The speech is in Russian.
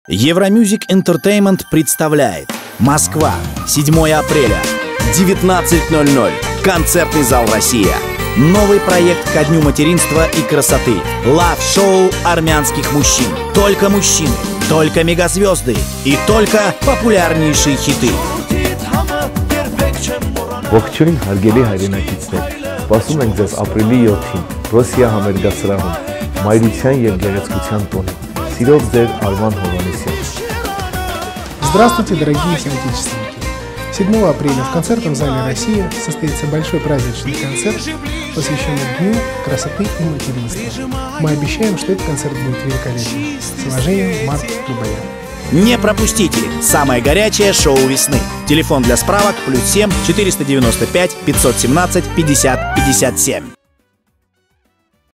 Евромюзик Entertainment представляет: Москва, 7 апреля, 19:00. Концертный зал «Россия». Новый проект ко Дню материнства и красоты. Лав-шоу армянских мужчин. Только мужчины, только мегазвезды и только популярнейшие хиты. Ողջույն հարգելի հայրենակիցներ, սպասում ենք ձեզ ապրիլի 7-ին Ռոսիա համերգասրահում, Մայրության և գեղեցկության տոնին։ Սիրով ձեր Արման Հովհաննիսյան։ Здравствуйте, дорогие соотечественники! 7 апреля в концертном зале «Россия» состоится большой праздничный концерт, посвященный Дню красоты и материнства. Мы обещаем, что этот концерт будет великолепным. С уважением, Марк Любоян. Не пропустите самое горячее шоу весны. Телефон для справок +7 495 517 50 57.